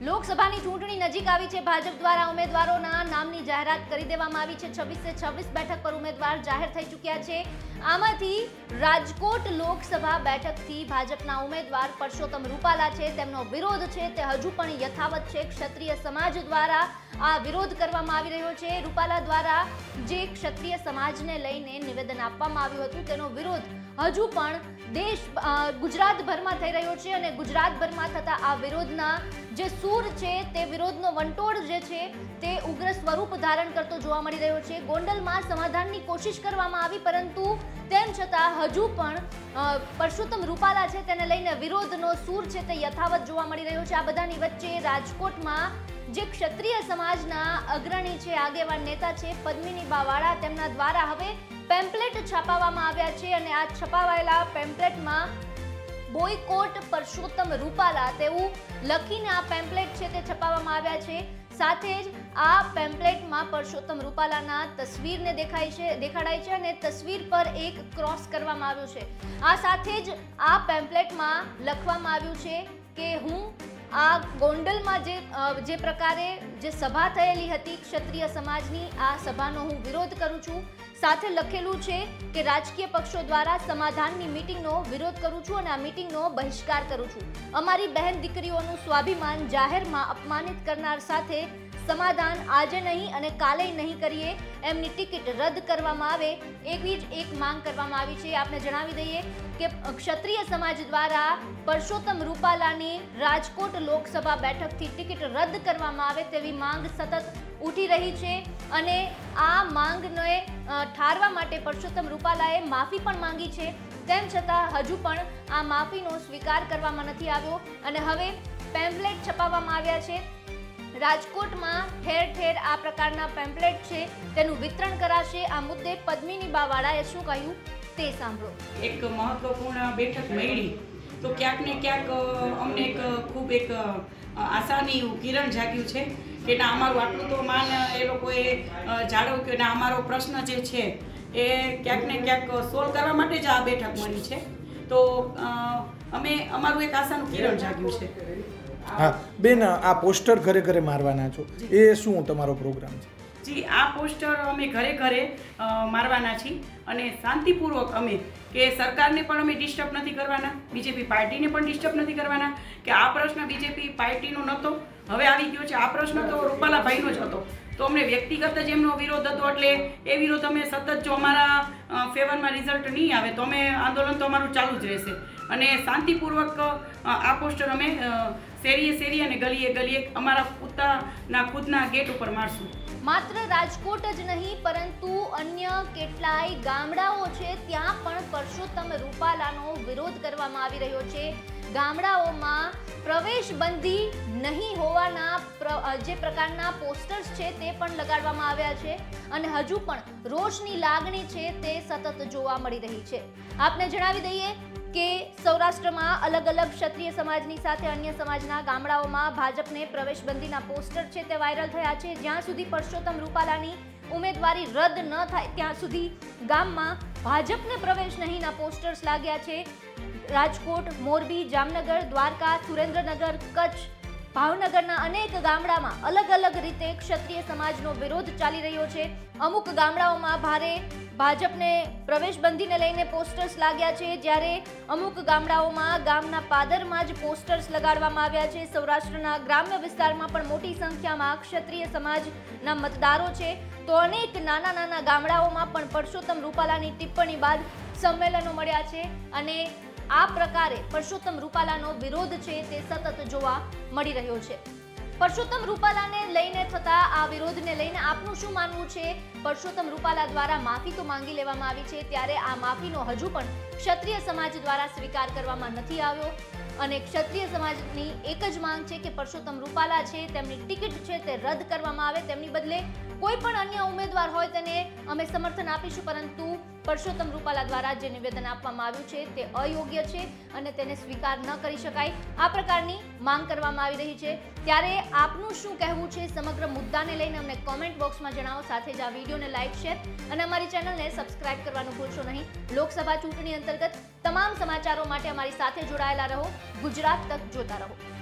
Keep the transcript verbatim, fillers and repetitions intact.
લોકસભાની ચૂંટણી નજીક આવી છે। ભાજપ દ્વારા ઉમેદવારોના નામની જાહેરાત કરી દેવામાં આવી છે। છવ્વીસ સે છવ્વીસ બેઠક પર ઉમેદવાર જાહેર થઈ ચૂક્યા છે। આમાંથી રાજકોટ લોકસભા બેઠકથી ભાજપના ઉમેદવાર પરસોત્તમ રૂપાલા છે, તેમનો વિરોધ છે તે હજુ પણ યથાવત છે। ક્ષત્રિય સમાજ દ્વારા આ વિરોધ કરવામાં આવી રહ્યો છે। રૂપાલા દ્વારા જે ક્ષત્રિય સમાજને લઈને નિવેદન આપવામાં આવ્યું હતું તેનો વિરોધ હજુ પણ દેશ ગુજરાતભરમાં થઈ રહ્યો છે અને ગુજરાતભરમાં થતા આ વિરોધના જે સૂર છે તે વિરોધનો વંટોળ જે છે તે ઉગ્ર સ્વરૂપ ધારણ કરતો જોવા મળી રહ્યો છે। ગોંડલમાં સમાધાનની કોશિશ કરવામાં આવી, પરંતુ તેમ છતાં હજુ પણ પરસોત્તમ રૂપાલા છે તેને લઈને વિરોધનો સૂર છે તે યથાવત જોવા મળી રહ્યો છે। આ બધાની વચ્ચે રાજકોટમાં જે ક્ષત્રિય સમાજના અગ્રણી છે, આગેવાન નેતા છે પદ્મિની બાવાળા, તેમના દ્વારા હવે પેમ્પલેટ છાપવામાં આવ્યા છે અને આ છપાવાયેલા પેમ્પલેટમાં બોયકોટ પરસોત્તમ રૂપાલા તેવું લખીને આ પેમ્પલેટ છે તે છપાવવામાં આવ્યા છે। સાથે જ આ પેમ્પલેટમાં પરસોત્તમ રૂપાલાના તસવીરને દેખાય છે દેખાડાય છે અને તસવીર પર એક ક્રોસ કરવામાં આવ્યું છે। આ સાથે જ આ પેમ્પલેટમાં લખવામાં આવ્યું છે કે હું આ ગોંડલમાં જે જે પ્રકારે જે સભા થયેલી હતી ક્ષત્રિય સમાજની, આ સભાનો હું વિરોધ કરું છું। સાથે લખેલું છે કે રાજકીય પક્ષો દ્વારા સમાધાનની મીટિંગનો વિરોધ કરું છું અને આ મીટિંગનો બહિષ્કાર કરું છું। અમારી બહેન દીકરીઓનું સ્વાભિમાન જાહેરમાં અપમાનિત કરનાર સાથે સમાધાન આજે નહીં અને કાલે નહીં કરીએ, એમની ટિકિટ રદ કરવામાં આવે એવી જ એક માંગ કરવામાં આવી છે। આપને જણાવી દઈએ કે ક્ષત્રિય સમાજ દ્વારા પરસોત્તમ રૂપાલાની રાજકોટ લોકસભા બેઠકથી ટિકિટ રદ કરવામાં આવે તેવી માંગ સતત ઉઠી રહી છે અને આ માંગને ઠારવા માટે પરસોત્તમ રૂપાલાએ માફી પણ માંગી છે। તેમ છતાં હજુ પણ આ માફીનો સ્વીકાર કરવામાં નથી આવ્યો અને હવે પેમ્પલેટ છપાવવામાં આવ્યા છે। રાજકોટમાં ઠેર ઠેર આ પ્રકારના પેમ્પલેટ છે તેનું વિતરણ કરાશે। આ મુદ્દે પદ્મિની બાવાળાએ શું કહ્યું તે સાંભળો। એક મહત્વપૂર્ણ બેઠક મળી તો ક્યાંક ને ક્યાંક અમને એક ખૂબ એક આશાની કિરણ જાગ્યું છે કે ના અમારું આટલું તો માન એ લોકોએ જાળવ્યું કે ના અમારો પ્રશ્ન જે છે એ ક્યાંક ને ક્યાંક સોલ્વ કરવા માટે જ આ બેઠક મળી છે। તો અમે અમારું એક આશાનું કિરણ જાગ્યું છે। હા બેન, આ પોસ્ટર ઘરે ઘરે મારવાના છો, એ શું તમારો પ્રોગ્રામ છે? જી, આ પોસ્ટર અમે ઘરે ઘરે મારવાના છીએ અને શાંતિપૂર્વક અમે કે સરકારને પણ અમે ડિસ્ટર્બ નથી કરવાના, બીજેપી પાર્ટીને પણ ડિસ્ટર્બ નથી કરવાના કે આ પ્રશ્ન બીજેપી પાર્ટીનો નહોતો, હવે આવી ગયો છે। આ પ્રશ્ન તો રૂપાલાભાઈનો જ હતો, તો અમને વ્યક્તિગત જ એમનો વિરોધ હતો એટલે એ વિરોધ અમે સતત જો અમારા ફેવરમાં રિઝલ્ટ નહીં આવે તો અમે આંદોલન તો અમારું ચાલુ જ રહેશે અને શાંતિપૂર્વક આ પોસ્ટર અમે શેરીએ શેરીએ અને ગલીએ ગલીએ અમારા પોતાના ખુદના ગેટ ઉપર મારશું। માત્ર રાજકોટ જ નહીં પરંતુ અન્ય કેટલાય ગામડાઓ છે ત્યાં પણ પરસોત્તમ રૂપાલાનો વિરોધ કરવામાં આવી રહ્યો છે। ગામડાઓમાં પ્રવેશ બંધી નહીં હોવાના જે પ્રકારના પોસ્ટર્સ છે તે પણ લગાડવામાં આવ્યા છે અને હજુ પણ રોષની લાગણી છે તે સતત જોવા મળી રહી છે। આપને જણાવી દઈએ કે સૌરાષ્ટ્રમાં અલગ અલગ ક્ષત્રિય સમાજની સાથે અન્ય સમાજના ગામડાઓમાં ભાજપને પ્રવેશબંધીના પોસ્ટર છે તે વાયરલ થયા છે। જ્યાં સુધી પરસોત્તમ રૂપાલાની ઉમેદવારી રદ ન થાય ત્યાં સુધી ગામમાં ભાજપને પ્રવેશ નહીંના પોસ્ટર્સ લાગ્યા છે। રાજકોટ, મોરબી, જામનગર, દ્વારકા, સુરેન્દ્રનગર, કચ્છ, ભાવનગરના અનેક ગામડામાં અલગ અલગ રીતે ક્ષત્રિય સમાજનો વિરોધ ચાલી રહ્યો છે। અમુક ગામડાઓમાં ભારે ભાજપને પ્રવેશબંધીને લઈને પોસ્ટર્સ લાગ્યા છે, જ્યારે અમુક ગામડાઓમાં ગામના પાદરમાં જ પોસ્ટર્સ લગાડવામાં આવ્યા છે। સૌરાષ્ટ્રના ગ્રામ્ય વિસ્તારમાં પણ મોટી સંખ્યામાં ક્ષત્રિય સમાજના મતદારો છે, તો અનેક નાના નાના ગામડાઓમાં પણ પરસોત્તમ રૂપાલાની ટિપ્પણી બાદ સંમેલનો મળ્યા છે અને આ પ્રકારે પરસોત્તમ રૂપાલાનો વિરોધ છે તે સતત જોવા મળી રહ્યો છે। પરસોત્તમ રૂપાલાને લઈને થતા આ વિરોધને લઈને આપનું શું માનવું છે? પરસોત્તમ રૂપાલા દ્વારા માફી તો માંગી લેવામાં આવી છે, ત્યારે આ માફીનો હજુ પણ ક્ષત્રિય સમાજ દ્વારા સ્વીકાર કરવામાં નથી આવ્યો અને ક્ષત્રિય સમાજની એક જ માંગ છે કે પરસોત્તમ રૂપાલા છે તેમની ટિકિટ છે તે રદ કરવામાં આવે, તેમની બદલે કોઈ પણ અન્ય ઉમેદવાર હોય તેને અમે સમર્થન આપીશું, પરંતુ પરસોત્તમ રૂપાલા દ્વારા જે નિવેદન આપવામાં આવ્યું છે તે અયોગ્ય છે અને તેને સ્વીકાર ન કરી શકાય। આ પ્રકારની માંગ કરવામાં આવી રહી છે, ત્યારે આપનું શું કહેવું છે સમગ્ર મુદ્દાને લઈને અમને કોમેન્ટ બોક્સમાં જણાવો। સાથે જ આ વિડીયોને લાઇક, શેર અને અમારી ચેનલને સબસ્ક્રાઇબ કરવાનું ભૂલશો નહીં। લોકસભા ચૂંટણી અંતર્ગત તમામ સમાચારો માટે અમારી સાથે જોડાયેલા રહો। ગુજરાત તક જોતા રહો।